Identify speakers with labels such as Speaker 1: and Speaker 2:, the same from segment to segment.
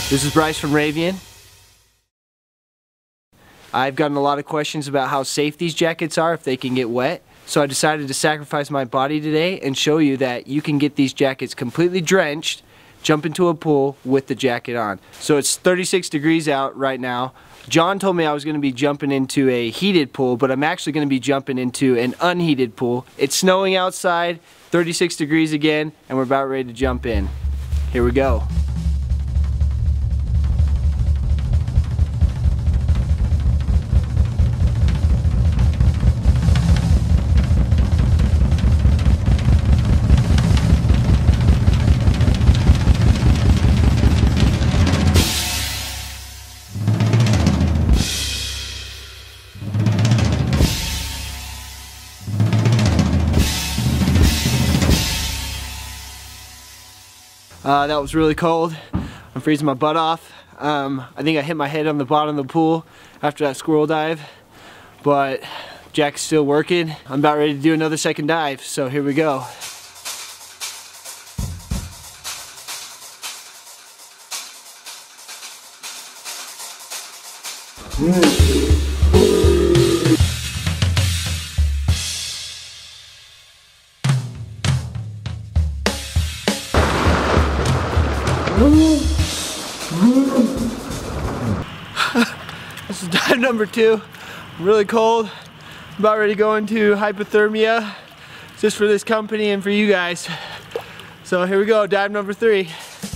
Speaker 1: This is Bryce from Ravean. I've gotten a lot of questions about how safe these jackets are if they can get wet. So I decided to sacrifice my body today and show you that you can get these jackets completely drenched, jump into a pool with the jacket on. So it's 36 degrees out right now. John told me I was going to be jumping into a heated pool, but I'm actually going to be jumping into an unheated pool. It's snowing outside, 36 degrees again, and we're about ready to jump in. Here we go. That was really cold. I'm freezing my butt off. I think I hit my head on the bottom of the pool after that squirrel dive, but jacket's still working. I'm about ready to do another second dive, so here we go. This is dive number 2. I'm really cold. I'm about ready to go into hypothermia just for this company and for you guys. So here we go, dive number 3.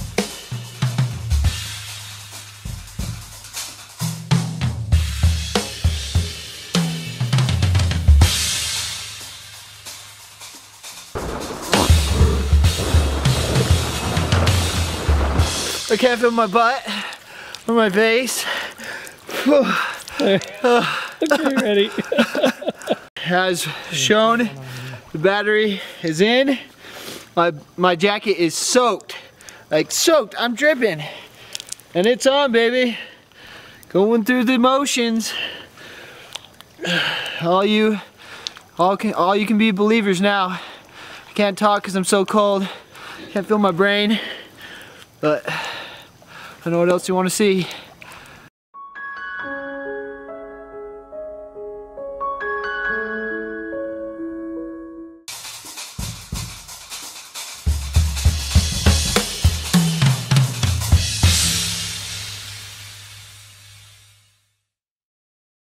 Speaker 1: I can't feel my butt or my face.
Speaker 2: Okay, ready.
Speaker 1: As shown, the battery is in. My jacket is soaked. Like soaked, I'm dripping. And it's on, baby. Going through the motions. All you can be believers now. I can't talk because I'm so cold. Can't feel my brain. But I don't know what else you want to see.